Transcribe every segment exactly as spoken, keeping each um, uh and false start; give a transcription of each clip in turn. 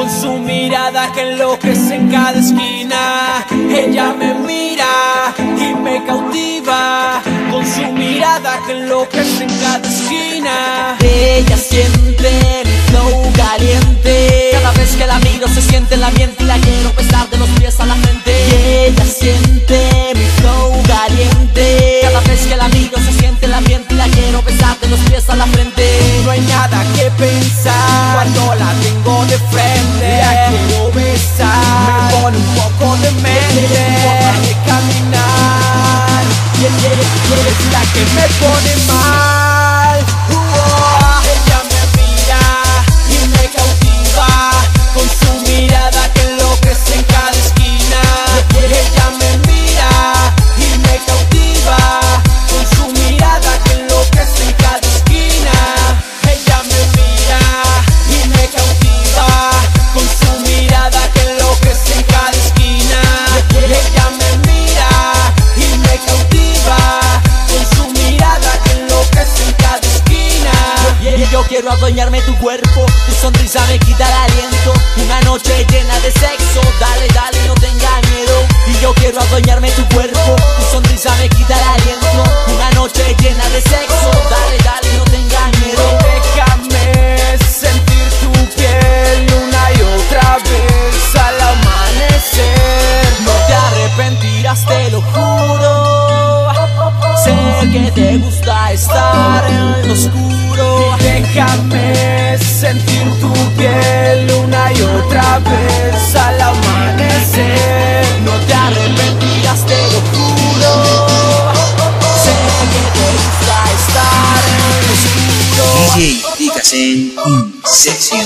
con su mirada que enloquece en cada esquina. Ella me mira y me cautiva, con su mirada que enloquece en cada esquina. Ella siente mi flow caliente, cada vez que la miro se siente el ambiente y la quiero besar de los pies a la frente. Y ella siente mi flow caliente, cada vez que la miro se siente el ambiente y la quiero besar de los pies a la frente. No hay nada que pensar cuando la tengo de frente, la quiero besar, me pone un poco de mente, de caminar, y es la que me pone mal. uh, Ella me mira y me cautiva, con su mirada que enloquece en cada esquina. Ella me mira y me cautiva, con su mirada que enloquece en cada esquina. Ella me mira y me cautiva, con su mirada que enloquece en cada esquina. Ella me mira y me cautiva, con su mirada que enloquece en cada esquina. Y yo quiero adueñarme tu cuerpo, tu sonrisa me quita el aliento. Una noche llena de sexo, dale, dale, no tengas miedo. Y yo quiero adueñarme tu cuerpo, tu sonrisa me quita el aliento. Una noche llena de sexo, dale, dale, no tengas miedo. Déjame sentir tu piel una y otra vez al amanecer. No te arrepentirás, te lo juro. Sé que te gusta estar en lo oscuro. Y déjame sentir tu piel una y otra vez al amanecer. No te arrepentirás, te lo juro. Sé que te gusta estar en lo oscuro. D J Dikasen in session.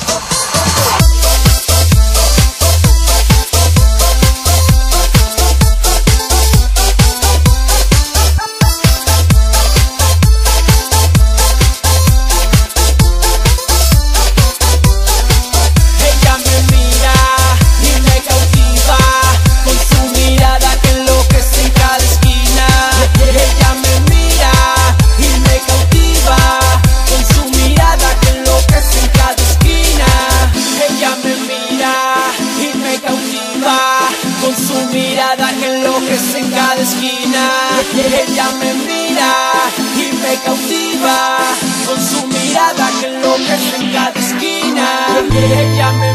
En cada esquina, ella me mira y me cautiva, con su mirada que enloquece en cada esquina. Ella me